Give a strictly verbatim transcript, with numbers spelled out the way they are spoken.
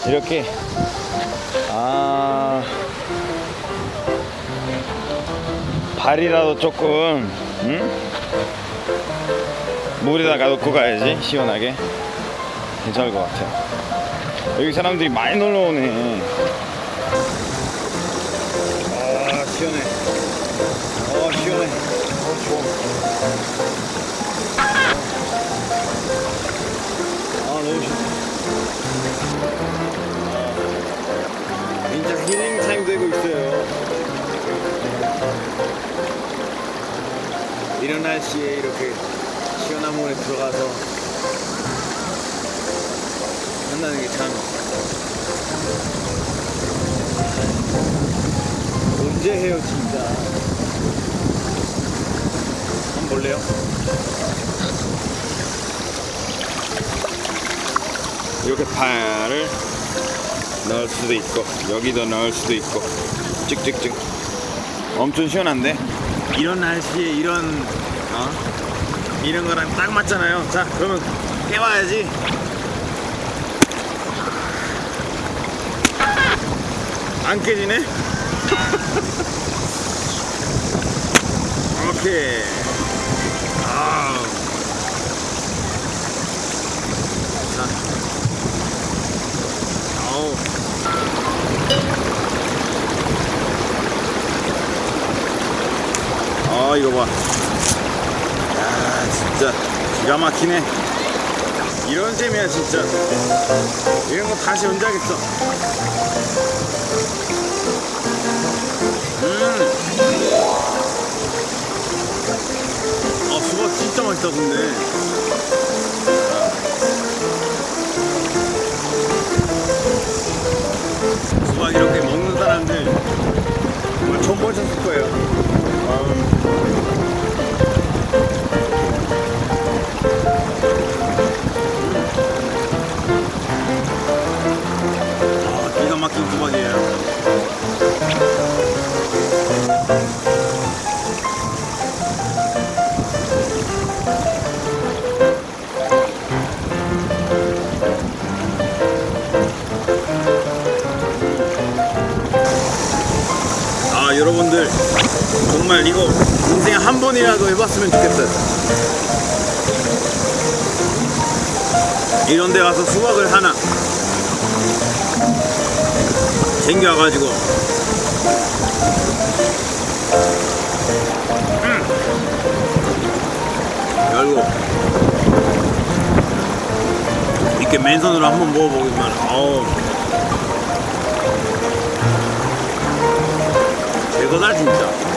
이렇게 아 발이라도 조금 응? 물에다가 넣고 가야지 시원하게 괜찮을 것 같아요. 여기 사람들이 많이 놀러 오네. 아 시원해. 어 시원해. 어 좋아. 아 너무 좋다. 아, 진짜 힐링 타임 되고 있어요. 이런 날씨에 이렇게 시원한 물에 들어가서 한다는 게 참 언제 해요 진짜. 한번 볼래요? 이렇게 발을 넣을 수도 있고 여기도 넣을 수도 있고 찍찍찍 엄청 시원한데 이런 날씨에 이런 어? 이런 거랑 딱 맞잖아요. 자 그러면 깨봐야지. 안 깨지네? 오케이. 아우. 자. 아우. 아, 이거 봐. 야, 진짜 기가 막히네. 이런 재미야, 진짜. 이런 거 다시 언제 하겠어. 음. 아, 수박 진짜 맛있다, 근데. 수박 이렇게 먹는 사람들 정말 처음 보셨을 거예요. 아. 기가 막힌 수박이에요. 아 여러분들 정말 이거 인생에 한 번이라도 해봤으면 좋겠어요. 이런 데 가서 수박을 하나 챙겨와가지고 음. 열고 이렇게 맨손으로 한번 먹어보기만. 어우 최고다 진짜.